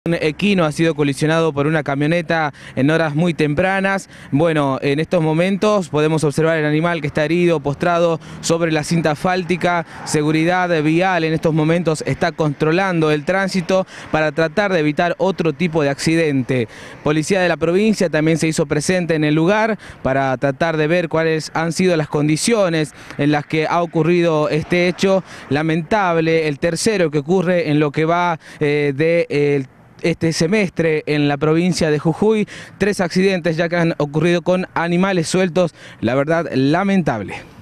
Un equino ha sido colisionado por una camioneta en horas muy tempranas. Bueno, en estos momentos podemos observar el animal que está herido, postrado sobre la cinta asfáltica. Seguridad vial en estos momentos está controlando el tránsito para tratar de evitar otro tipo de accidente. Policía de la provincia también se hizo presente en el lugar para tratar de ver cuáles han sido las condiciones en las que ha ocurrido este hecho lamentable, el tercero que ocurre en lo que va este semestre en la provincia de Jujuy. 3 accidentes ya que han ocurrido con animales sueltos, la verdad lamentable.